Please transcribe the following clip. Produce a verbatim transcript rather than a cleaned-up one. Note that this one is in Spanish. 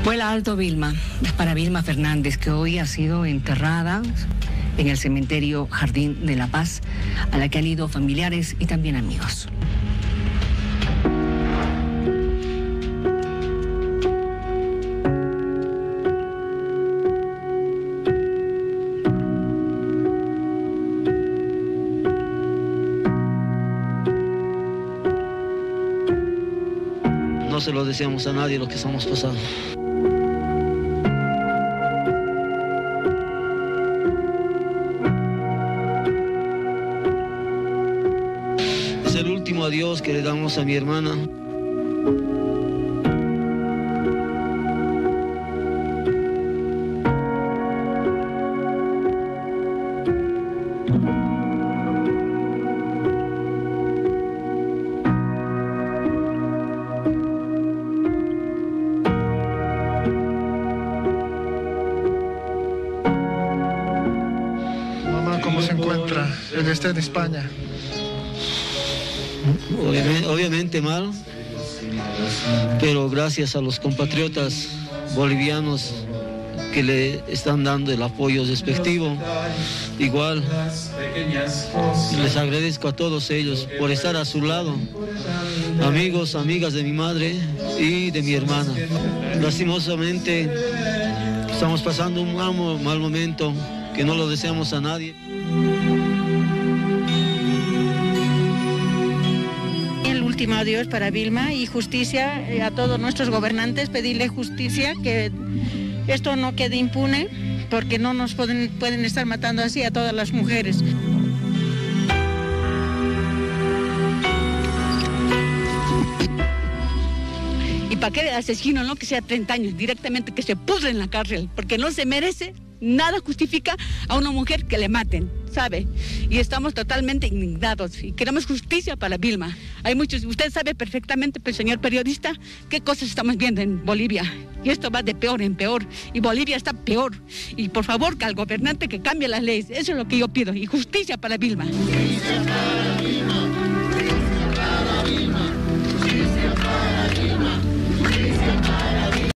Vuela alto Vilma, para Vilma Fernández, que hoy ha sido enterrada en el cementerio Jardín de la Paz, a la que han ido familiares y también amigos. No se lo deseamos a nadie lo que estamos pasando. Es el último adiós que le damos a mi hermana. ¿Cómo se encuentra? Él está en España. Obviamente, obviamente mal, pero gracias a los compatriotas bolivianos que le están dando el apoyo respectivo. Igual les agradezco a todos ellos por estar a su lado, amigos, amigas de mi madre y de mi hermana. Lastimosamente estamos pasando un mal, mal momento que no lo deseamos a nadie. El último adiós para Vilma y justicia a todos nuestros gobernantes, pedirle justicia, que esto no quede impune, porque no nos pueden, pueden estar matando así a todas las mujeres. Y para que el asesino, no que sea treinta años, directamente que se pudre en la cárcel, porque no se merece. Nada justifica a una mujer que le maten, ¿sabe? Y estamos totalmente indignados y queremos justicia para Vilma. Hay muchos, usted sabe perfectamente, pues, señor periodista, qué cosas estamos viendo en Bolivia. Y esto va de peor en peor. Y Bolivia está peor. Y por favor, que al gobernante que cambie las leyes. Eso es lo que yo pido. Y justicia para Vilma.